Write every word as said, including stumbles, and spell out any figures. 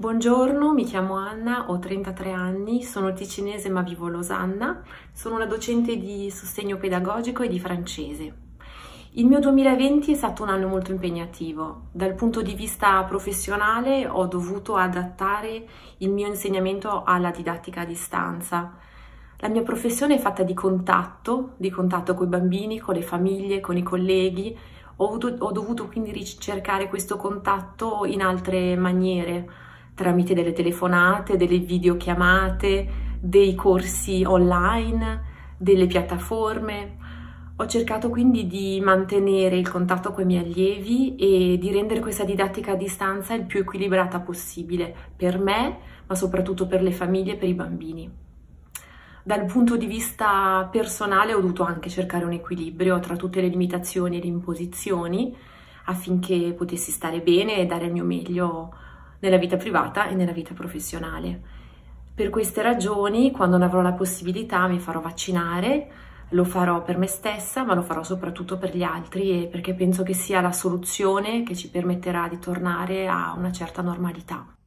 Buongiorno, mi chiamo Anna, ho trentatré anni, sono ticinese ma vivo a Losanna, sono una docente di sostegno pedagogico e di francese. Il mio duemilaventi è stato un anno molto impegnativo. Dal punto di vista professionale ho dovuto adattare il mio insegnamento alla didattica a distanza. La mia professione è fatta di contatto, di contatto con i bambini, con le famiglie, con i colleghi. Ho, avuto, ho dovuto quindi ricercare questo contatto in altre maniere, tramite delle telefonate, delle videochiamate, dei corsi online, delle piattaforme. Ho cercato quindi di mantenere il contatto con i miei allievi e di rendere questa didattica a distanza il più equilibrata possibile per me, ma soprattutto per le famiglie e per i bambini. Dal punto di vista personale ho dovuto anche cercare un equilibrio tra tutte le limitazioni e le imposizioni affinché potessi stare bene e dare il mio meglio nella vita privata e nella vita professionale. Per queste ragioni, quando ne avrò la possibilità, mi farò vaccinare, lo farò per me stessa, ma lo farò soprattutto per gli altri e perché penso che sia la soluzione che ci permetterà di tornare a una certa normalità.